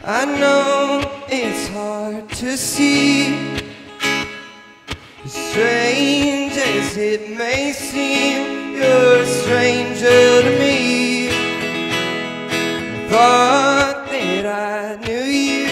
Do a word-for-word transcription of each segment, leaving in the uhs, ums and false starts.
I know it's hard to see, as strange as it may seem, you're a stranger to me. I thought that I knew you,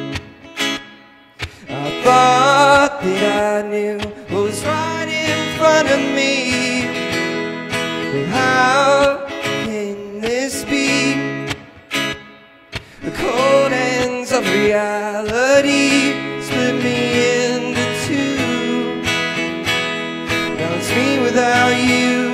I thought that I knew what was right in front of me. But how can this be? The cold ends of reality split me into two. Now it's me without you.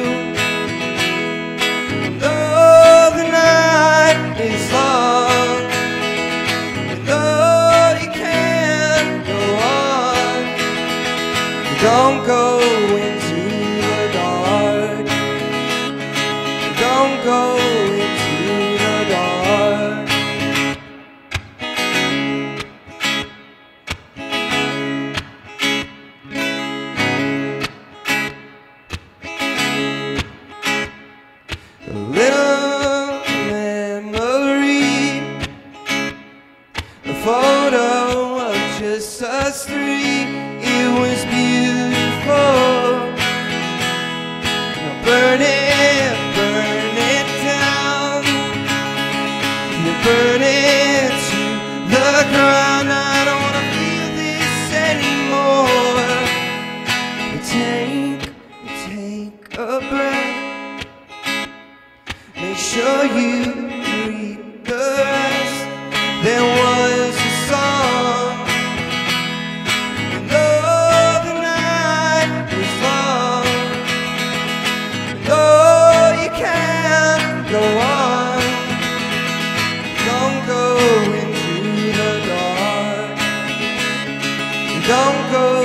And though the night is long, and though you can't go on, don't go into the dark. Don't go into the dark. A little memory, a photo of just us three. It was beautiful. Now burn it, burn it down. You burn it to the ground. I don't wanna feel this anymore. But take, take a breath. Make sure you read the rest. There was a song, and though the night was long, and though you can't go on, don't go into the dark. Don't go